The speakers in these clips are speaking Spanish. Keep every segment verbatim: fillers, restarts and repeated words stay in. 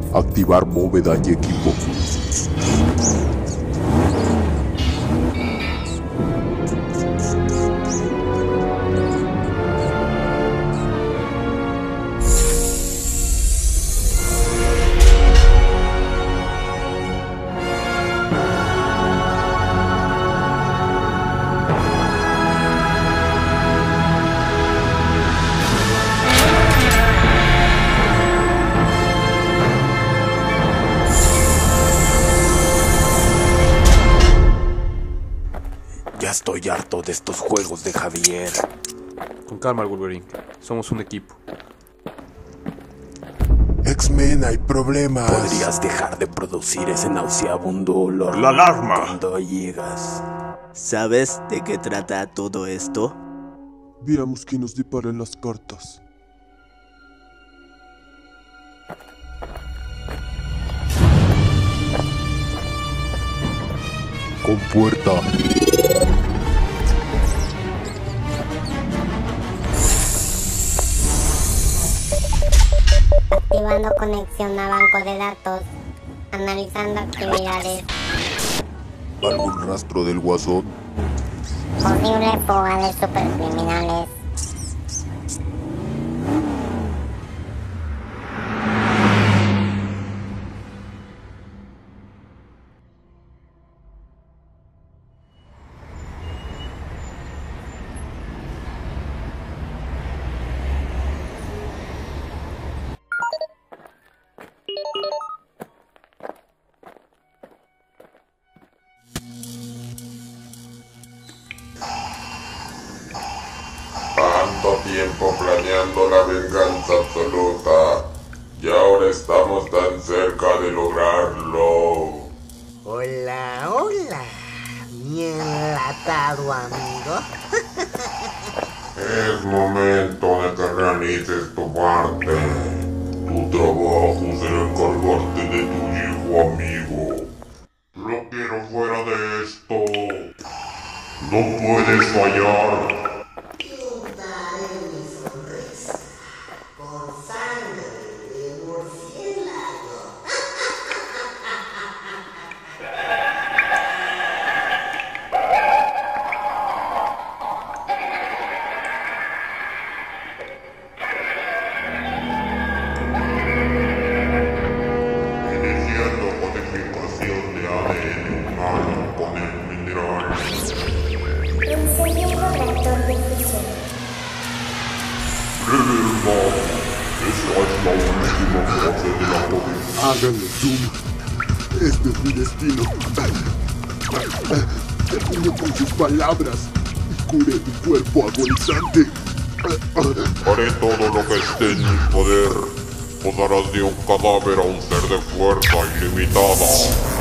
Activar bóveda y equipo. Ya estoy harto de estos juegos de Javier. Con calma, Wolverine. Somos un equipo. X-Men, hay problemas. ¿Podrías dejar de producir ese nauseabundo olor? ¡La alarma! Cuando llegas. ¿Sabes de qué trata todo esto? Veamos qué nos depara en las cartas. Compuerta. Activando conexión a banco de datos. Analizando actividades. ¿Algún rastro del Guasón? Posible fuga de supercriminales. Tanto tiempo planeando la venganza absoluta y ahora estamos tan cerca de lograrlo. Hola, hola, mi enlatado amigo. Es momento de que realices tu parte. Tu trabajo será encargarte de tu hijo amigo. Lo quiero fuera de esto. No puedes fallar. Háganlo, Doom. Este es mi destino. Termino con sus palabras y curé tu cuerpo agonizante. Haré todo lo que esté en mi poder. Posarás de un cadáver a un ser de fuerza ilimitada.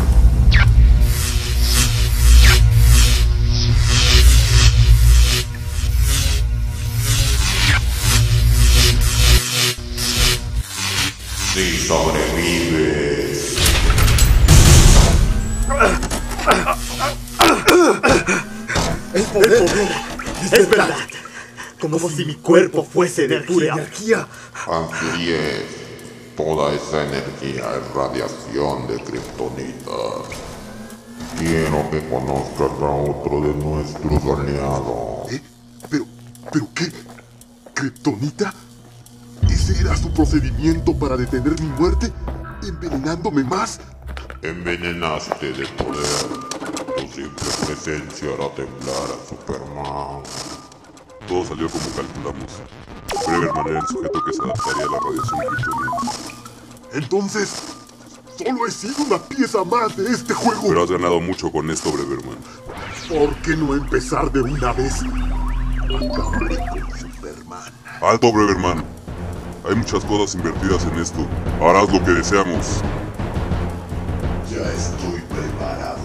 Si sobrevives. El poder, es verdad. Como, Como si mi cuerpo fuese de pura energía. Anfiries, toda esa energía es radiación de kriptonita. Quiero que conozcas a otro de nuestros aliados. ¿Eh? ¿Pero, pero qué? ¿Kriptonita? ¿Ese era su procedimiento para detener mi muerte? ¿Envenenándome más? Envenenaste de poder. Tu simple presencia hará temblar a Superman. Todo salió como calculamos. Breverman era el sujeto que se adaptaría a la radiación kryptoniana. Entonces, solo he sido una pieza más de este juego. Pero has ganado mucho con esto, Breverman. ¿Por qué no empezar de una vez? Acabaré con Superman. ¡Alto, Breverman! Hay muchas cosas invertidas en esto. Harás lo que deseamos. Ya estoy preparado.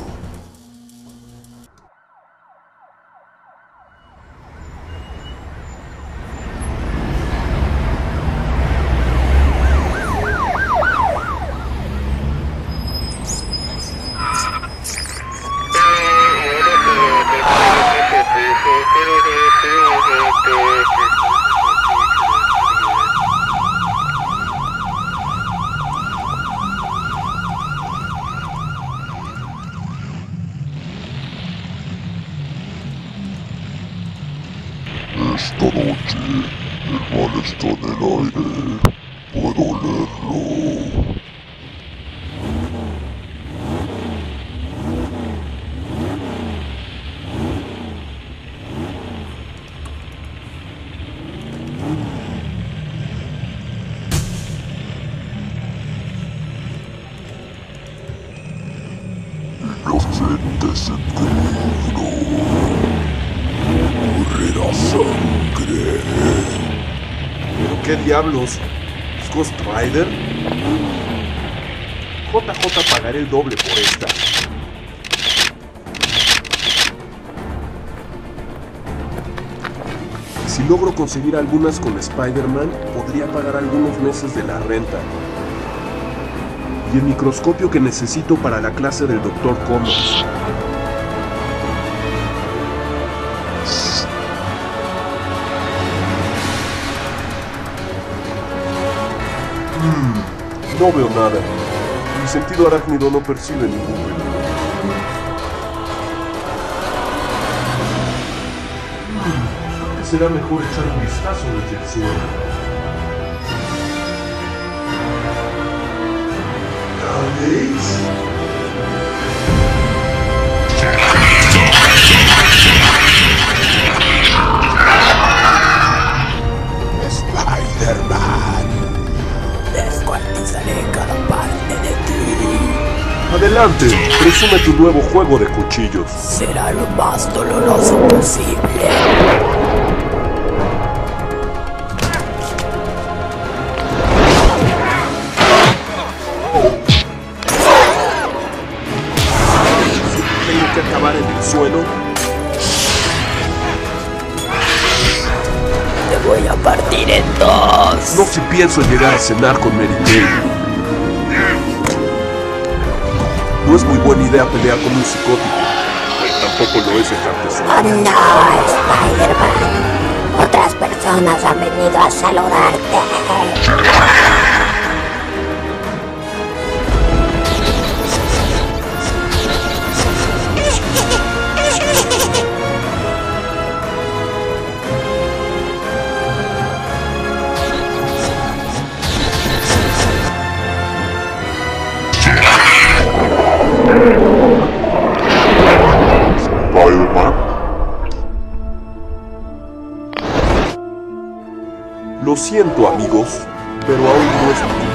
esta noche el mal está en el aire. Puedo olerlo. Inocentes en peligro. Correrá sangre. ¿Pero qué diablos? ¿Es Ghost Rider? J J pagaré el doble por esta. Si logro conseguir algunas con Spider-Man, podría pagar algunos meses de la renta. Y el microscopio que necesito para la clase del doctor Connors. Mm, no veo nada. Mi sentido arácnido no percibe ningún peligro. Mm, creo que será mejor echar un vistazo desde el suelo. Spider-Man, descuartizaré cada parte de ti. Adelante, presume tu nuevo juego de cuchillos. Será lo más doloroso posible. Tengo que acabar en el suelo. Te voy a partir en dos. No si pienso llegar a cenar con Mary Jane. No es muy buena idea pelear con un psicótico. Tampoco lo es dejarte solo. Oh no, Spider-Man. Otras personas han venido a saludarte. Spider-Man. Lo siento, amigos, pero aún no es tu